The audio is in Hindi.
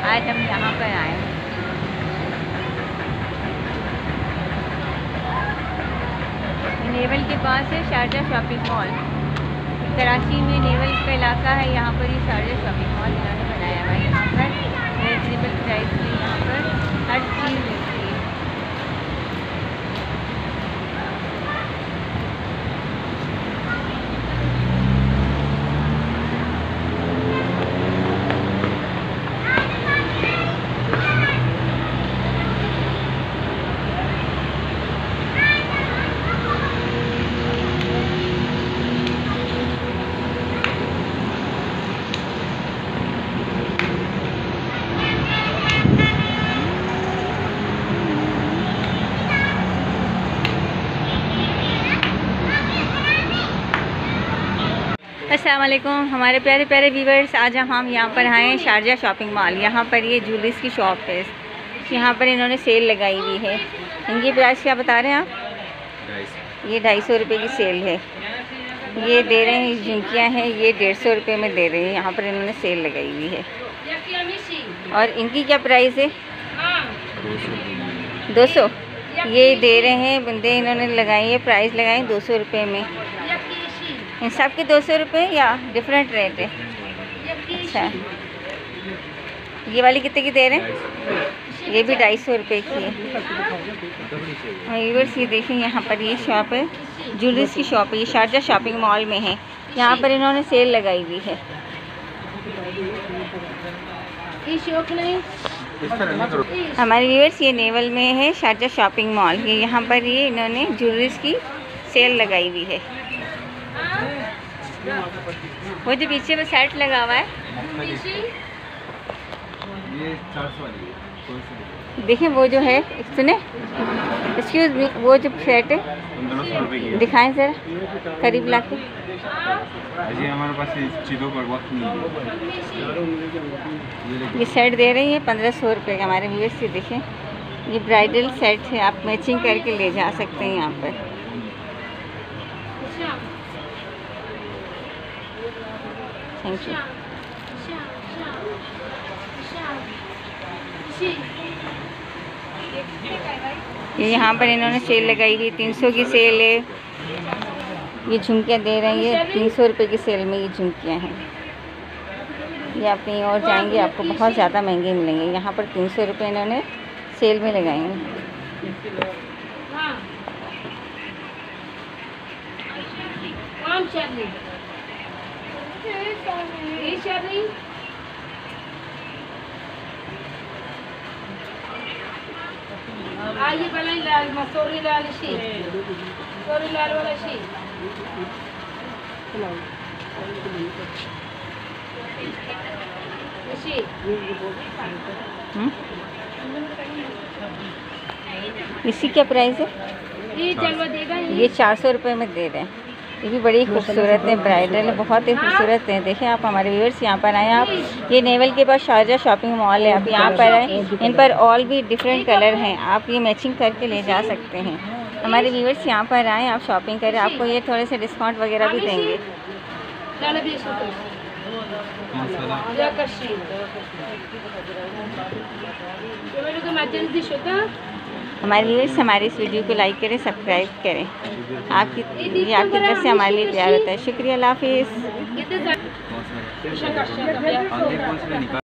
आज हम यहाँ पर आए हैं। नेवल के पास है शारजा शॉपिंग मॉल। कराची में नेवल का इलाका है, यहाँ पर ये शारजा शॉपिंग मॉल इन्होंने बनाया हुआ है। यहाँ पर रिजनेबल प्राइस में यहाँ पर हर चीज़ मिलती है। अस्सलाम वालेकुम हमारे प्यारे प्यारे व्यूवर्स, आज हम यहाँ पर आए हैं शारजा शॉपिंग मॉल। यहाँ पर ये ज्वेलरीज की शॉप है। यहाँ पर इन्होंने सेल लगाई हुई है। इनकी प्राइस क्या बता रहे हैं आप? ये 250 रुपये की सेल है। ये दे रहे हैं, झुमकियाँ हैं, ये 150 रुपये में दे रहे हैं। यहाँ पर इन्होंने सेल लगाई हुई है। और इनकी क्या प्राइस है? 200। ये दे रहे हैं बंदे, इन्होंने लगाई है, प्राइस लगाई 200 रुपये में। इन सब के 200 रुपये या डिफरेंट रेट है? अच्छा, ये वाली कितने की दे रहे हैं? ये भी 250 रुपये की है। व्यूअर्स ये देखें, यहाँ पर ये शॉप है, ज्वेलरीज की शॉप है। ये शारजा शॉपिंग मॉल में है। यहाँ पर इन्होंने सेल लगाई हुई है। हमारे व्यूअर्स ये नेवल में है शारजा शॉपिंग मॉल। ये यहाँ पर ये इन्होंने ज्वेलरीज की सेल लगाई हुई है। वो जो पीछे में सेट लगा हुआ है, ये 400 वाली है। देखें वो जो है, सुने, एक्सक्यूज मी, वो जो सेट है दिखाएं ज़रा करीब ला के। अजी हमारे पास चीज़ों पर वक्त नहीं है। ये सेट दे रही है 1500 रुपये का। हमारे व्यूअर्स से देखें, ये ब्राइडल सेट है, आप मैचिंग करके ले जा सकते हैं यहाँ पर। Thank you. ये यहाँ पर इन्होंने सेल लगाई हुई, 300 की सेल है। ये झुमकियाँ दे रही है 300 रुपये की सेल में। ये झुमकियाँ हैं, ये आप कहीं और जाएंगे आपको बहुत ज़्यादा महंगे मिलेंगे। यहाँ पर 300 रुपये इन्होंने सेल में लगाए हैं। आइए पहले लाल मसूरी लाल शी सोरी लाल वाला शी इसी क्या प्राइस है? ये चलवा देगा। ये 400 रुपये में दे रहे हैं। ये भी बड़ी खूबसूरत है, ब्राइडल है, बहुत ही खूबसूरत है। देखें आप हमारे व्यूअर्स, यहाँ पर आए आप। ये नेवल के पास शारजा शॉपिंग मॉल है। आप यहाँ पर आए, इन पर ऑल भी डिफरेंट कलर हैं, आप ये मैचिंग करके ले जा सकते हैं। हमारे व्यूअर्स यहाँ पर आए, आप शॉपिंग करें, आपको ये थोड़े से डिस्काउंट वगैरह भी देंगे। हमारे व्यूअर्स हमारी इस वीडियो को लाइक करें, सब्सक्राइब करें। आपकी तरफ से हमारे लिए प्यार होता है। शुक्रिया, अल्लाह हाफिज़।